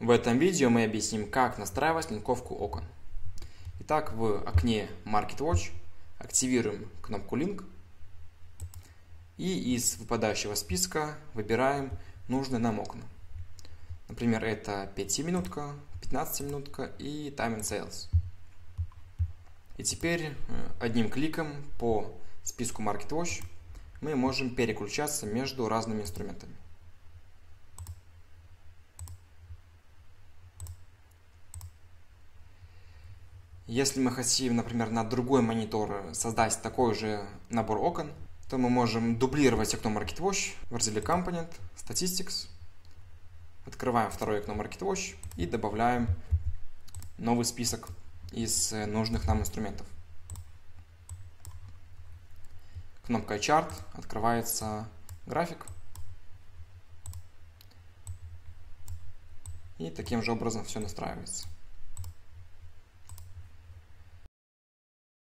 В этом видео мы объясним, как настраивать линковку окон. Итак, в окне MarketWatch активируем кнопку Link и из выпадающего списка выбираем нужные нам окна. Например, это 5-минутка, 15-минутка и Time and Sales. И теперь одним кликом по списку MarketWatch мы можем переключаться между разными инструментами. Если мы хотим, например, на другой монитор создать такой же набор окон, то мы можем дублировать окно MarketWatch в разделе Component, Statistics. Открываем второе окно MarketWatch и добавляем новый список из нужных нам инструментов. Кнопкой Chart открывается график. И таким же образом все настраивается.